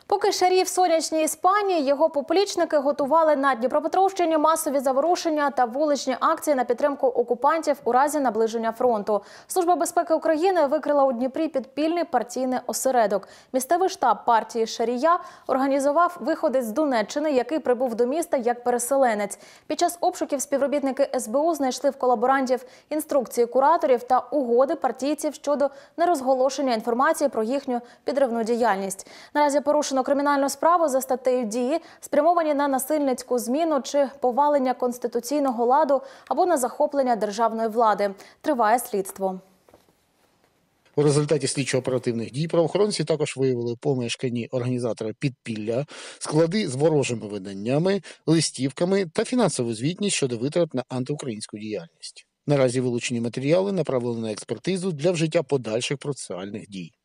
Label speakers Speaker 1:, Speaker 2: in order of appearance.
Speaker 1: Поки шарів сонячній Іспанії, його поплічники готували на Дніпропетровщині масові заворушення та вуличні акції на підтримку окупантів у разі наближення фронту. Служба безпеки України викрила у Дніпрі підпільний партійний осередок. Місцевий штаб партії «Шарія» організував виходець з Донеччини, який прибув до міста як переселенець. Під час обшуків співробітники СБУ знайшли в колаборантів інструкції кураторів та угоди партійців щодо нерозголошення інформації про їхню підривну діяльність. Наразі порушено кримінальну справу за статтею «Дії», спрямовані на насильницьку зміну чи повалення конституційного ладу або на захоплення державної влади. Триває слідство.
Speaker 2: У результаті слідчо-оперативних дій правоохоронці також виявили помешкані організатора підпілля, склади з ворожими виданнями, листівками та фінансову звітність щодо витрат на антиукраїнську діяльність. Наразі вилучені матеріали направлені на експертизу для вжиття подальших процесуальних дій.